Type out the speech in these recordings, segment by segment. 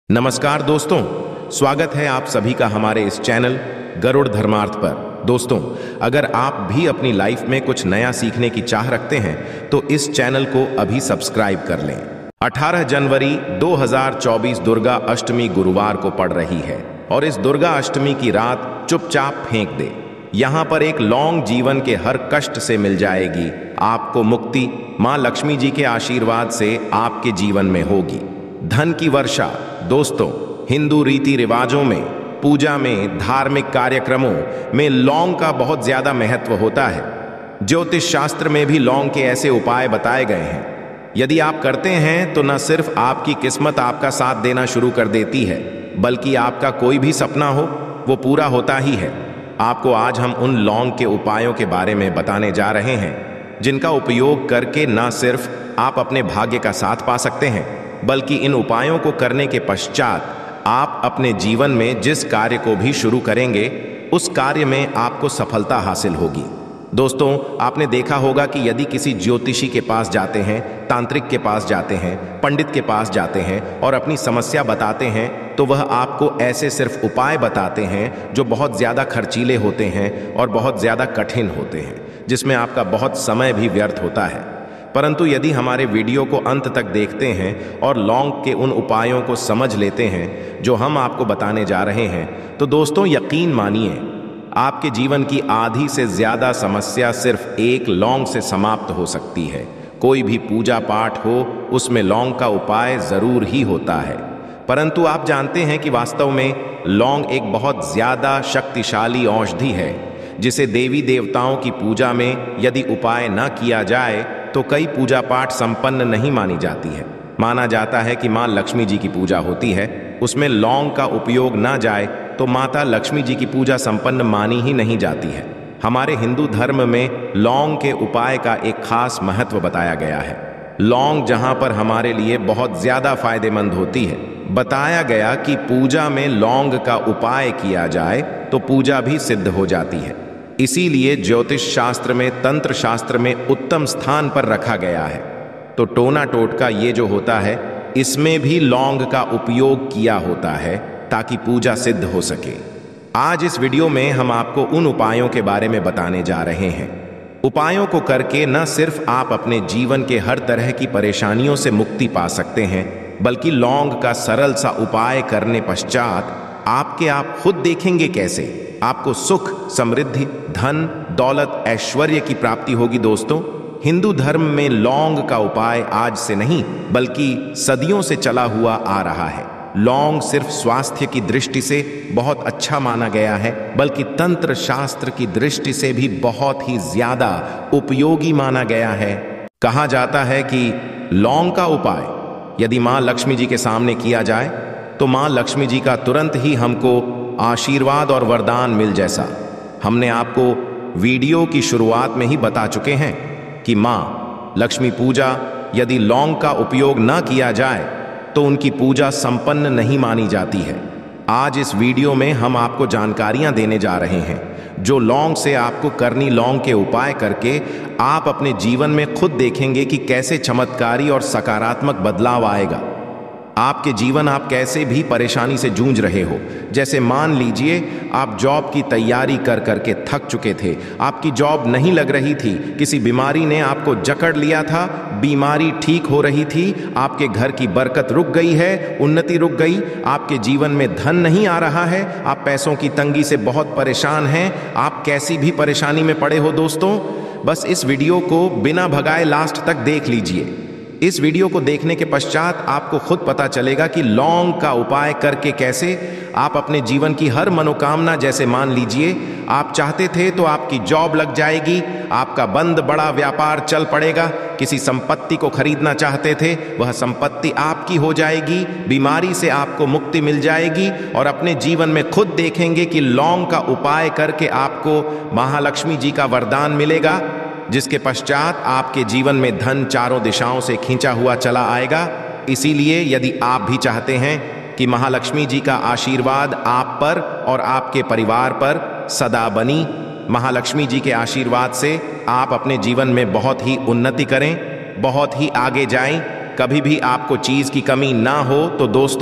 नमस्कार दोस्तों, स्वागत है आप सभी का हमारे इस चैनल गरुड़ धर्मार्थ पर। दोस्तों, अगर आप भी अपनी लाइफ में कुछ नया सीखने की चाह रखते हैं तो इस चैनल को अभी सब्सक्राइब कर लें। 18 जनवरी 2024 दुर्गा अष्टमी गुरुवार को पड़ रही है और इस दुर्गा अष्टमी की रात चुपचाप फेंक दे। यहाँ पर एक लौंग जीवन के हर कष्ट से मिल जाएगी, आपको मुक्ति माँ लक्ष्मी जी के आशीर्वाद से आपके जीवन में होगी। धन की वर्षा। दोस्तों, हिंदू रीति रिवाजों में, पूजा में, धार्मिक कार्यक्रमों में लौंग का बहुत ज्यादा महत्व होता है। ज्योतिष शास्त्र में भी लौंग के ऐसे उपाय बताए गए हैं। यदि आप करते हैं तो न सिर्फ आपकी किस्मत आपका साथ देना शुरू कर देती है, बल्कि आपका कोई भी सपना हो वो पूरा होता ही है। आपको आज हम उन लौंग के उपायों के बारे में बताने जा रहे हैं जिनका उपयोग करके न सिर्फ आप अपने भाग्य का साथ पा सकते हैं, बल्कि इन उपायों को करने के पश्चात आप अपने जीवन में जिस कार्य को भी शुरू करेंगे उस कार्य में आपको सफलता हासिल होगी। दोस्तों, आपने देखा होगा कि यदि किसी ज्योतिषी के पास जाते हैं, तांत्रिक के पास जाते हैं, पंडित के पास जाते हैं और अपनी समस्या बताते हैं तो वह आपको ऐसे सिर्फ उपाय बताते हैं जो बहुत ज़्यादा खर्चीले होते हैं और बहुत ज़्यादा कठिन होते हैं, जिसमें आपका बहुत समय भी व्यर्थ होता है। परंतु यदि हमारे वीडियो को अंत तक देखते हैं और लौंग के उन उपायों को समझ लेते हैं जो हम आपको बताने जा रहे हैं, तो दोस्तों यकीन मानिए, आपके जीवन की आधी से ज़्यादा समस्या सिर्फ एक लौंग से समाप्त हो सकती है। कोई भी पूजा पाठ हो, उसमें लौंग का उपाय ज़रूर ही होता है। परंतु आप जानते हैं कि वास्तव में लौंग एक बहुत ज़्यादा शक्तिशाली औषधि है, जिसे देवी देवताओं की पूजा में यदि उपाय न किया जाए तो कई पूजा पाठ संपन्न नहीं मानी जाती है। माना जाता है कि माँ लक्ष्मी जी की पूजा होती है, उसमें लौंग का उपयोग ना जाए तो माता लक्ष्मी जी की पूजा संपन्न मानी ही नहीं जाती है। हमारे हिंदू धर्म में लौंग के उपाय का एक खास महत्व बताया गया है। लौंग जहाँ पर हमारे लिए बहुत ज़्यादा फायदेमंद होती है, बताया गया कि पूजा में लौंग का उपाय किया जाए तो पूजा भी सिद्ध हो जाती है। इसीलिए ज्योतिष शास्त्र में, तंत्र शास्त्र में उत्तम स्थान पर रखा गया है। तो टोना टोटका ये जो होता है, इसमें भी लौंग का उपयोग किया होता है ताकि पूजा सिद्ध हो सके। आज इस वीडियो में हम आपको उन उपायों के बारे में बताने जा रहे हैं। उपायों को करके न सिर्फ आप अपने जीवन के हर तरह की परेशानियों से मुक्ति पा सकते हैं, बल्कि लौंग का सरल सा उपाय करने पश्चात आप खुद देखेंगे कैसे आपको सुख, समृद्धि, धन, दौलत, ऐश्वर्य की प्राप्ति होगी। दोस्तों, हिंदू धर्म में लौंग का उपाय आज से नहीं बल्कि सदियों से चला हुआ आ रहा है। लौंग सिर्फ स्वास्थ्य की दृष्टि से बहुत अच्छा माना गया है, बल्कि तंत्र शास्त्र की दृष्टि से भी बहुत ही ज्यादा उपयोगी माना गया है। कहा जाता है कि लौंग का उपाय यदि माँ लक्ष्मी जी के सामने किया जाए तो माँ लक्ष्मी जी का तुरंत ही हमको आशीर्वाद और वरदान मिल जैसा। हमने आपको वीडियो की शुरुआत में ही बता चुके हैं कि माँ लक्ष्मी पूजा यदि लौंग का उपयोग न किया जाए तो उनकी पूजा संपन्न नहीं मानी जाती है। आज इस वीडियो में हम आपको जानकारियां देने जा रहे हैं जो लौंग से आपको करनी लौंग के उपाय करके आप अपने जीवन में खुद देखेंगे कि कैसे चमत्कारी और सकारात्मक बदलाव आएगा आपके जीवन। आप कैसे भी परेशानी से जूझ रहे हो, जैसे मान लीजिए आप जॉब की तैयारी कर करके थक चुके थे, आपकी जॉब नहीं लग रही थी, किसी बीमारी ने आपको जकड़ लिया था, बीमारी ठीक हो रही थी, आपके घर की बरकत रुक गई है, उन्नति रुक गई, आपके जीवन में धन नहीं आ रहा है, आप पैसों की तंगी से बहुत परेशान हैं, आप कैसी भी परेशानी में पड़े हो। दोस्तों, बस इस वीडियो को बिना भगाए लास्ट तक देख लीजिए। इस वीडियो को देखने के पश्चात आपको खुद पता चलेगा कि लौंग का उपाय करके कैसे आप अपने जीवन की हर मनोकामना, जैसे मान लीजिए आप चाहते थे तो आपकी जॉब लग जाएगी, आपका बंद बड़ा व्यापार चल पड़ेगा, किसी संपत्ति को खरीदना चाहते थे वह संपत्ति आपकी हो जाएगी, बीमारी से आपको मुक्ति मिल जाएगी और अपने जीवन में खुद देखेंगे कि लौंग का उपाय करके आपको महालक्ष्मी जी का वरदान मिलेगा, जिसके पश्चात आपके जीवन में धन चारों दिशाओं से खींचा हुआ चला आएगा। इसीलिए यदि आप भी चाहते हैं कि महालक्ष्मी जी का आशीर्वाद आप पर और आपके परिवार पर सदा बनी, महालक्ष्मी जी के आशीर्वाद से आप अपने जीवन में बहुत ही उन्नति करें, बहुत ही आगे जाएं, कभी भी आपको चीज़ की कमी ना हो, तो दोस्तों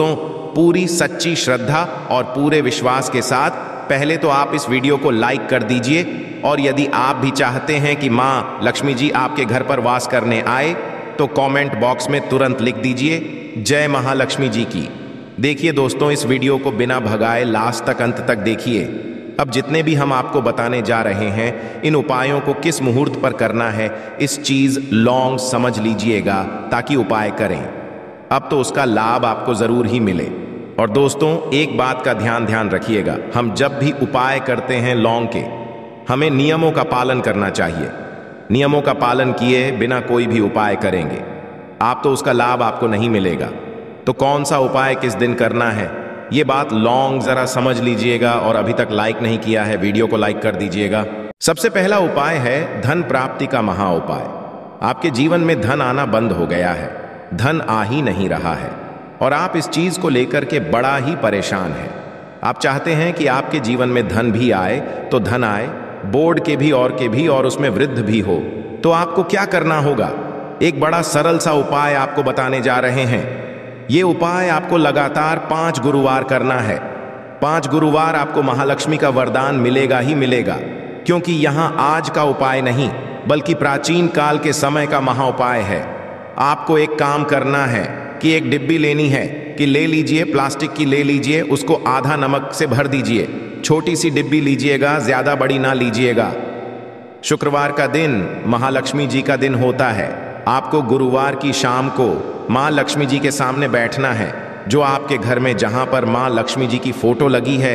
पूरी सच्ची श्रद्धा और पूरे विश्वास के साथ पहले तो आप इस वीडियो को लाइक कर दीजिए, और यदि आप भी चाहते हैं कि माँ लक्ष्मी जी आपके घर पर वास करने आए तो कमेंट बॉक्स में तुरंत लिख दीजिए जय महालक्ष्मी जी की। देखिए दोस्तों, इस वीडियो को बिना भगाए लास्ट तक अंत तक देखिए। अब जितने भी हम आपको बताने जा रहे हैं, इन उपायों को किस मुहूर्त पर करना है, इस चीज लॉन्ग समझ लीजिएगा ताकि उपाय करें। अब तो उसका लाभ आपको जरूर ही मिले। और दोस्तों, एक बात का ध्यान रखिएगा, हम जब भी उपाय करते हैं लौंग के, हमें नियमों का पालन करना चाहिए। नियमों का पालन किए बिना कोई भी उपाय करेंगे आप तो उसका लाभ आपको नहीं मिलेगा। तो कौन सा उपाय किस दिन करना है, ये बात लॉन्ग जरा समझ लीजिएगा। और अभी तक लाइक नहीं किया है, वीडियो को लाइक कर दीजिएगा। सबसे पहला उपाय है धन प्राप्ति का महा उपाय। आपके जीवन में धन आना बंद हो गया है, धन आ ही नहीं रहा है, और आप इस चीज को लेकर के बड़ा ही परेशान हैं। आप चाहते हैं कि आपके जीवन में धन भी आए तो धन आए, बोर्ड के भी और उसमें वृद्धि भी हो। तो आपको क्या करना होगा, एक बड़ा सरल सा उपाय आपको बताने जा रहे हैं। ये उपाय आपको लगातार 5 गुरुवार करना है। 5 गुरुवार आपको महालक्ष्मी का वरदान मिलेगा ही मिलेगा, क्योंकि यहाँ आज का उपाय नहीं बल्कि प्राचीन काल के समय का महा उपाय है। आपको एक काम करना है कि एक डिब्बी लेनी है, कि ले लीजिए, प्लास्टिक की ले लीजिए, उसको आधा नमक से भर दीजिए। छोटी सी डिब्बी लीजिएगा, ज्यादा बड़ी ना लीजिएगा। शुक्रवार का दिन महालक्ष्मी जी का दिन होता है। आपको गुरुवार की शाम को माँ लक्ष्मी जी के सामने बैठना है। जो आपके घर में जहां पर माँ लक्ष्मी जी की फोटो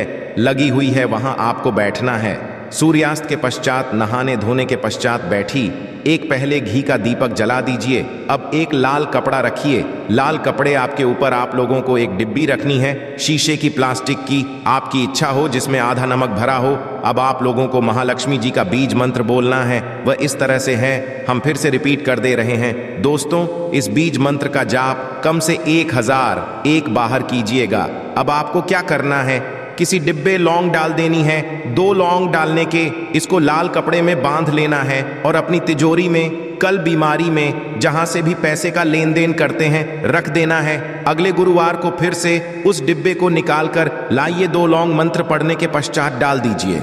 लगी हुई है वहां आपको बैठना है। सूर्यास्त के पश्चात, नहाने धोने के पश्चात बैठी एक पहले घी का दीपक जला दीजिए। अब एक लाल कपड़ा रखिए। लाल कपड़े आपके ऊपर आप लोगों को एक डिब्बी रखनी है, शीशे की, प्लास्टिक की, आपकी इच्छा हो, जिसमें आधा नमक भरा हो। अब आप लोगों को महालक्ष्मी जी का बीज मंत्र बोलना है। वह इस तरह से है, हम फिर से रिपीट कर दे रहे हैं। दोस्तों, इस बीज मंत्र का जाप कम से 1001 बार कीजिएगा। अब आपको क्या करना है, किसी डिब्बे लौंग डाल देनी है। 2 लौंग डालने के इसको लाल कपड़े में बांध लेना है और अपनी तिजोरी में, कल बीमारी में, जहां से भी पैसे का लेन देन करते हैं, रख देना है। अगले गुरुवार को फिर से उस डिब्बे को निकाल कर लाइए, 2 लौंग मंत्र पढ़ने के पश्चात डाल दीजिए।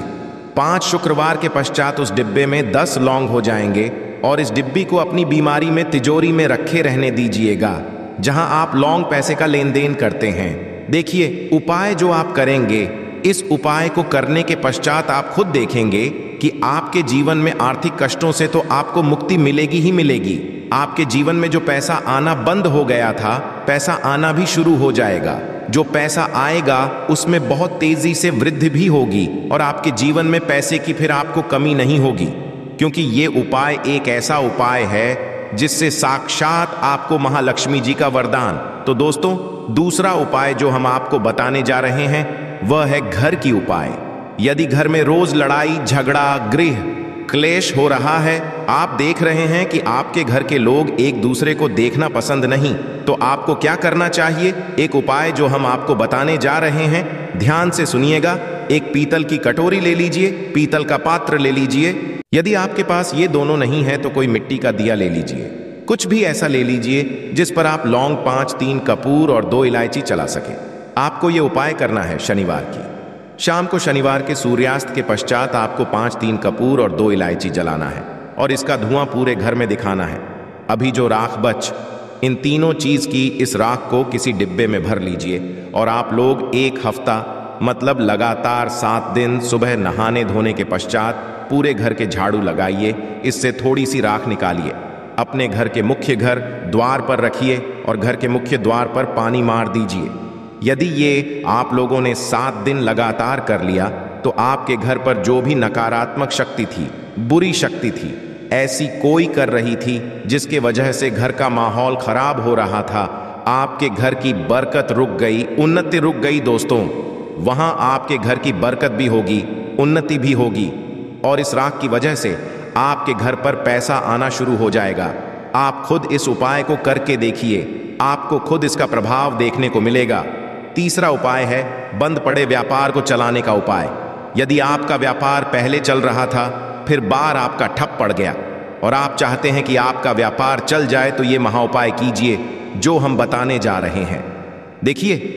5 शुक्रवार के पश्चात उस डिब्बे में 10 लौंग हो जाएंगे और इस डिब्बी को अपनी बीमारी में तिजोरी में रखे रहने दीजिएगा, जहां आप लौंग पैसे का लेन देन करते हैं। देखिए, उपाय जो आप करेंगे, इस उपाय को करने के पश्चात आप खुद देखेंगे कि आपके जीवन में आर्थिक कष्टों से तो आपको मुक्ति मिलेगी ही मिलेगी। आपके जीवन में जो पैसा आना बंद हो गया था, पैसा आना भी शुरू हो जाएगा। जो पैसा आएगा उसमें बहुत तेजी से वृद्धि भी होगी और आपके जीवन में पैसे की फिर आपको कमी नहीं होगी, क्योंकि ये उपाय एक ऐसा उपाय है जिससे साक्षात आपको महालक्ष्मी जी का वरदान। तो दोस्तों, दूसरा उपाय जो हम आपको बताने जा रहे हैं वह है घर की उपाय। यदि घर में रोज लड़ाई झगड़ा, गृह क्लेश हो रहा है, आप देख रहे हैं कि आपके घर के लोग एक दूसरे को देखना पसंद नहीं, तो आपको क्या करना चाहिए, एक उपाय जो हम आपको बताने जा रहे हैं, ध्यान से सुनिएगा। एक पीतल की कटोरी ले लीजिए, पीतल का पात्र ले लीजिए। यदि आपके पास ये दोनों नहीं है तो कोई मिट्टी का दिया ले लीजिए। कुछ भी ऐसा ले लीजिए जिस पर आप लौंग 5, 3 कपूर और 2 इलायची चला सके। आपको ये उपाय करना है शनिवार की शाम को। शनिवार के सूर्यास्त के पश्चात आपको 5, 3 कपूर और 2 इलायची जलाना है और इसका धुआं पूरे घर में दिखाना है। अभी जो राख बच, इन तीनों चीज की इस राख को किसी डिब्बे में भर लीजिए और आप लोग 1 हफ्ता, मतलब लगातार 7 दिन, सुबह नहाने धोने के पश्चात पूरे घर के झाड़ू लगाइए। इससे थोड़ी सी राख निकालिए, अपने घर के मुख्य घर द्वार पर रखिए और घर के मुख्य द्वार पर पानी मार दीजिए। यदि ये आप लोगों ने 7 दिन लगातार कर लिया तो आपके घर पर जो भी नकारात्मक शक्ति थी, बुरी शक्ति थी, ऐसी कोई कर रही थी जिसके वजह से घर का माहौल खराब हो रहा था, आपके घर की बरकत रुक गई, उन्नति रुक गई। दोस्तों, वहां आपके घर की बरकत भी होगी, उन्नति भी होगी और इस राख की वजह से आपके घर पर पैसा आना शुरू हो जाएगा। आप खुद इस उपाय को करके देखिए, आपको खुद इसका प्रभाव देखने को मिलेगा। तीसरा उपाय है बंद पड़े व्यापार को चलाने का उपाय। यदि आपका व्यापार पहले चल रहा था, फिर बार आपका ठप पड़ गया और आप चाहते हैं कि आपका व्यापार चल जाए, तो ये महा उपाय कीजिए जो हम बताने जा रहे हैं। देखिए,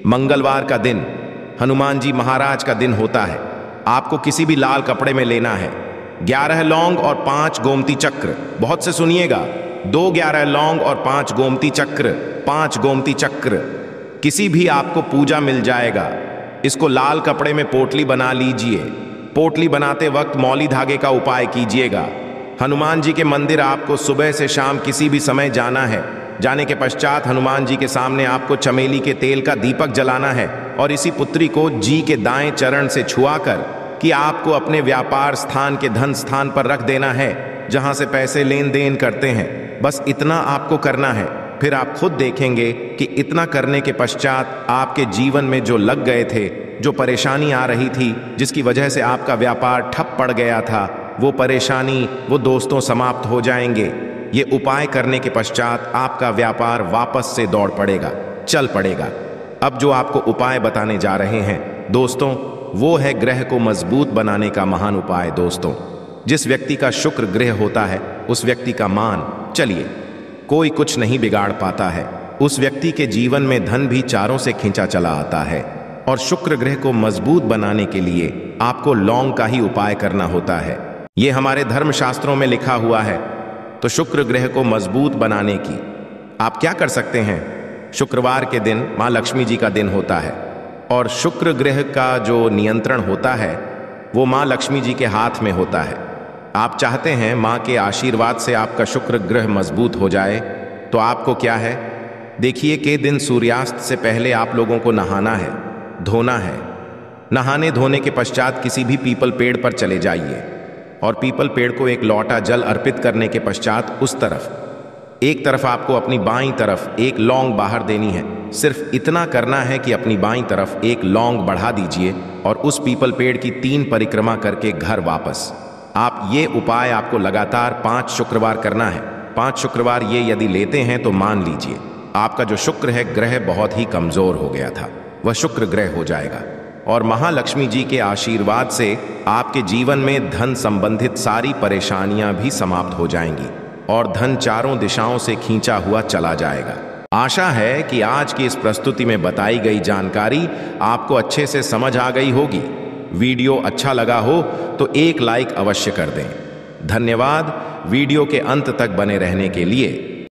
मंगलवार का दिन हनुमान जी महाराज का दिन होता है। आपको किसी भी लाल कपड़े में लेना है 11 लौंग और 5 गोमती चक्र। बहुत से सुनिएगा, 2 11 लौंग और 5 गोमती चक्र, 5 गोमती चक्र। किसी भी आपको पूजा मिल जाएगा। इसको लाल कपड़े में पोटली बना लीजिए। पोटली बनाते वक्त मौली धागे का उपाय कीजिएगा। हनुमान जी के मंदिर आपको सुबह से शाम किसी भी समय जाना है। जाने के पश्चात हनुमान जी के सामने आपको चमेली के तेल का दीपक जलाना है और इसी पुत्री को जी के दाएं चरण से छुआकर कि आपको अपने व्यापार स्थान के धन स्थान पर रख देना है जहां से पैसे लेन देन करते हैं। बस इतना आपको करना है। फिर आप खुद देखेंगे कि इतना करने के पश्चात आपके जीवन में जो लग गए थे, जो परेशानी आ रही थी, जिसकी वजह से आपका व्यापार ठप पड़ गया था, वो परेशानी, वो दोस्तों समाप्त हो जाएंगे। ये उपाय करने के पश्चात आपका व्यापार वापस से दौड़ पड़ेगा, चल पड़ेगा। अब जो आपको उपाय बताने जा रहे हैं दोस्तों, वो है ग्रह को मजबूत बनाने का महान उपाय। दोस्तों, जिस व्यक्ति का शुक्र ग्रह होता है उस व्यक्ति का मान, चलिए, कोई कुछ नहीं बिगाड़ पाता है। उस व्यक्ति के जीवन में धन भी चारों से खींचा चला आता है। और शुक्र ग्रह को मजबूत बनाने के लिए आपको लौंग का ही उपाय करना होता है। ये हमारे धर्मशास्त्रों में लिखा हुआ है। तो शुक्र ग्रह को मजबूत बनाने की आप क्या कर सकते हैं? शुक्रवार के दिन माँ लक्ष्मी जी का दिन होता है और शुक्र ग्रह का जो नियंत्रण होता है वो माँ लक्ष्मी जी के हाथ में होता है। आप चाहते हैं माँ के आशीर्वाद से आपका शुक्र ग्रह मजबूत हो जाए, तो आपको क्या है, देखिए के दिन सूर्यास्त से पहले आप लोगों को नहाना है, धोना है। नहाने धोने के पश्चात किसी भी पीपल पेड़ पर चले जाइए और पीपल पेड़ को एक लोटा जल अर्पित करने के पश्चात उस तरफ, एक तरफ आपको अपनी बाईं तरफ एक लौंग बाहर देनी है। सिर्फ इतना करना है कि अपनी बाईं तरफ एक लौंग बढ़ा दीजिए और उस पीपल पेड़ की 3 परिक्रमा करके घर वापस। आप ये उपाय आपको लगातार 5 शुक्रवार करना है। 5 शुक्रवार ये यदि लेते हैं तो मान लीजिए आपका जो शुक्र है ग्रह बहुत ही कमजोर हो गया था, वह शुक्र ग्रह हो जाएगा और महालक्ष्मी जी के आशीर्वाद से आपके जीवन में धन संबंधित सारी परेशानियां भी समाप्त हो जाएंगी और धन चारों दिशाओं से खींचा हुआ चला जाएगा। आशा है कि आज की इस प्रस्तुति में बताई गई जानकारी आपको अच्छे से समझ आ गई होगी। वीडियो अच्छा लगा हो तो एक लाइक अवश्य कर दें। धन्यवाद वीडियो के अंत तक बने रहने के लिए।